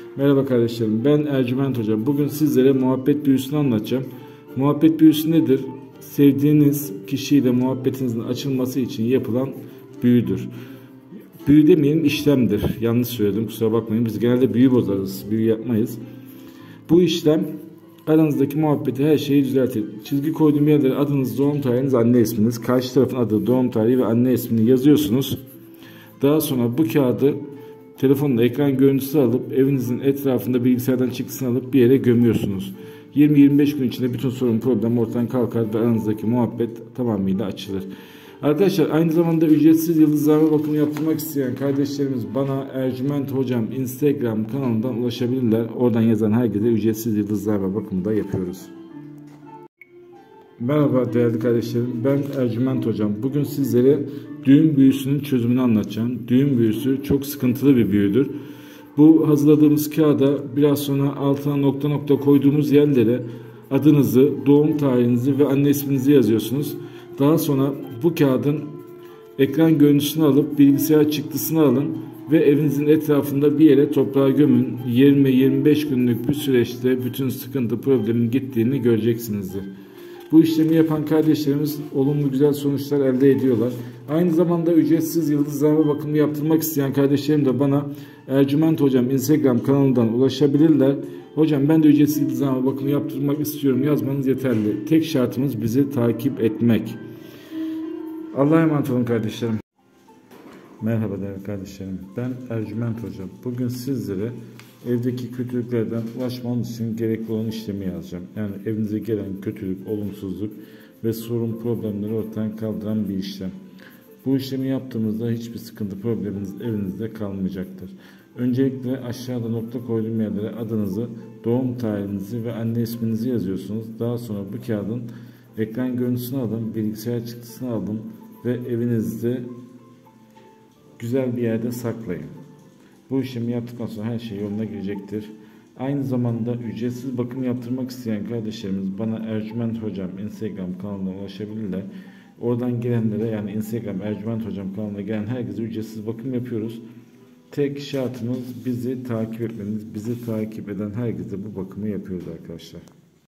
Merhaba kardeşlerim, ben Ercüment Hocam. Bugün sizlere muhabbet büyüsünü anlatacağım. Muhabbet büyüsü nedir? Sevdiğiniz kişiyle muhabbetinizin açılması için yapılan büyüdür. Büyü demeyelim, işlemdir. Yanlış söyledim, kusura bakmayın. Biz genelde büyü bozarız, büyü yapmayız. Bu işlem aranızdaki muhabbeti, her şeyi düzeltir. Çizgi koyduğum yerlere adınız, doğum tarihiniz, anne isminiz, karşı tarafın adı, doğum tarihi ve anne ismini yazıyorsunuz. Daha sonra bu kağıdı telefonla ekran görüntüsü alıp evinizin etrafında bilgisayardan çıktısını alıp bir yere gömüyorsunuz. 20-25 gün içinde bütün sorun, problem ortadan kalkar ve aranızdaki muhabbet tamamıyla açılır. Arkadaşlar, aynı zamanda ücretsiz yıldızlarma bakımı yaptırmak isteyen kardeşlerimiz bana Ercüment Hocam Instagram kanalından ulaşabilirler. Oradan yazan herkese ücretsiz yıldızlarma bakımı da yapıyoruz. Merhaba değerli kardeşlerim, ben Ercüment Hocam. Bugün sizlere düğüm büyüsünün çözümünü anlatacağım. Düğüm büyüsü çok sıkıntılı bir büyüdür. Bu hazırladığımız kağıda biraz sonra altına nokta nokta koyduğumuz yerlere adınızı, doğum tarihinizi ve anne isminizi yazıyorsunuz. Daha sonra bu kağıdın ekran görüntüsünü alıp bilgisayar çıktısını alın ve evinizin etrafında bir yere toprağa gömün. 20-25 günlük bir süreçte bütün sıkıntı, problemin gittiğini göreceksinizdir. Bu işlemi yapan kardeşlerimiz olumlu güzel sonuçlar elde ediyorlar. Aynı zamanda ücretsiz yıldızlarma bakımı yaptırmak isteyen kardeşlerim de bana Ercüment Hocam Instagram kanalından ulaşabilirler. Hocam, ben de ücretsiz yıldızlarma bakımı yaptırmak istiyorum yazmanız yeterli. Tek şartımız bizi takip etmek. Allah'a emanet olun kardeşlerim. Merhaba değerli kardeşlerim. Ben Ercüment Hocam. Bugün sizlere evdeki kötülüklerden ulaşmanız için gerekli olan işlemi yazacağım. Yani evinize gelen kötülük, olumsuzluk ve sorun, problemleri ortadan kaldıran bir işlem. Bu işlemi yaptığımızda hiçbir sıkıntı, probleminiz evinizde kalmayacaktır. Öncelikle aşağıda nokta koyduğum yerlere adınızı, doğum tarihinizi ve anne isminizi yazıyorsunuz. Daha sonra bu kağıdın ekran görüntüsünü alın, bilgisayar çıktısını alın ve evinizde güzel bir yerde saklayın. Bu işlemi yaptıktan sonra her şey yoluna girecektir. Aynı zamanda ücretsiz bakım yaptırmak isteyen kardeşlerimiz bana Ercüment Hocam Instagram kanalına ulaşabilirler. Oradan gelenlere, yani Instagram Ercüment Hocam kanalına gelen herkese ücretsiz bakım yapıyoruz. Tek şartımız bizi takip etmeniz. Bizi takip eden herkese bu bakımı yapıyoruz arkadaşlar.